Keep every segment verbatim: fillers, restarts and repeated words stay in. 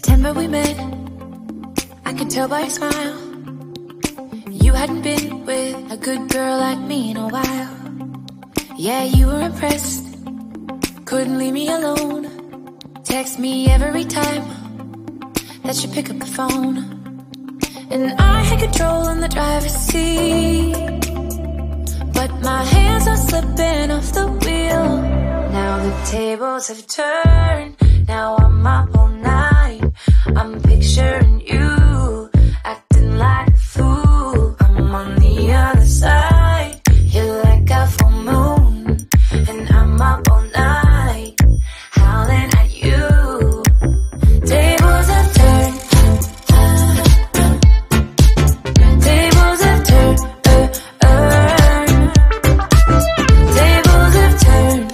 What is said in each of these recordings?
September we met, I could tell by your smile. You hadn't been with a good girl like me in a while. Yeah, you were impressed, couldn't leave me alone. Text me every time that you pick up the phone. And I had control in the driver's seat, but my hands are slipping off the wheel. Now the tables have turned, now I'm up all night. I'm picturing you, acting like a fool. I'm on the other side, you're like a full moon. And I'm up all night, howling at you. Tables have turned, tables have turned, uh, uh. Tables have turned,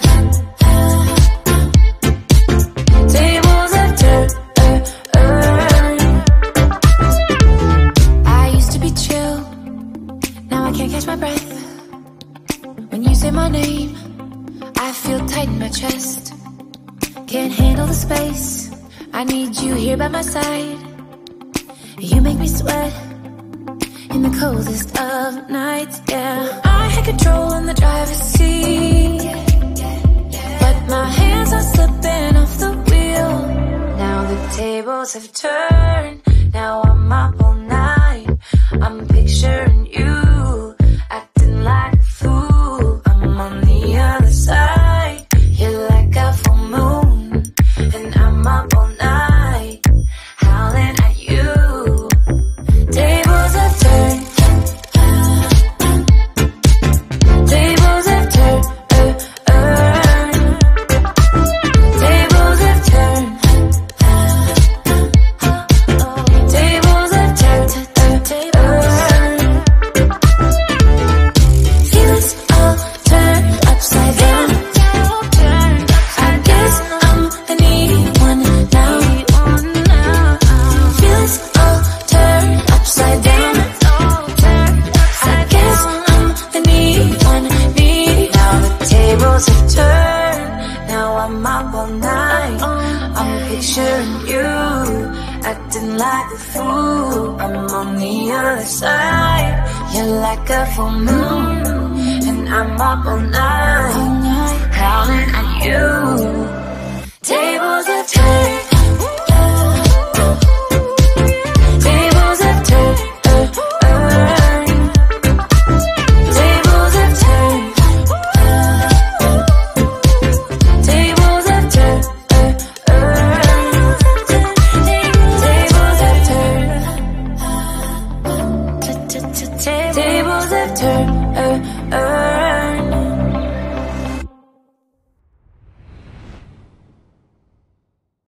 tables have turned, uh, uh. I used to be chill, now I can't catch my breath. When you say my name, I feel tight in my chest. Can't handle the space, I need you here by my side. You make me sweat in the coldest of nights, yeah. I had control in the driver's seat, but my hands are slipping off the wheel. Now the tables have turned, now I'm up all night. I'm picturing you, acting like a fool. I'm on the other side, you're like a full moon. And I'm up all night, howling at you. Tables have turned, tables have turned, uh, uh. Tables have turned, tables have turned, uh, uh. Feelings all turned upside down. I guess I'm the needy one now. Feelings all turned upside down. I guess I'm the needy one, needy. Now the tables have turned, now I'm up all night. I'm picturing you, acting like a fool. I'm on the other side, you're like a full moon. And I'm up all night, howling at you. Tables have turned, tables have turned, uh, uh. Tables have turned, tables have turned, uh, uh. Tables have turned, tables have turned, uh, uh.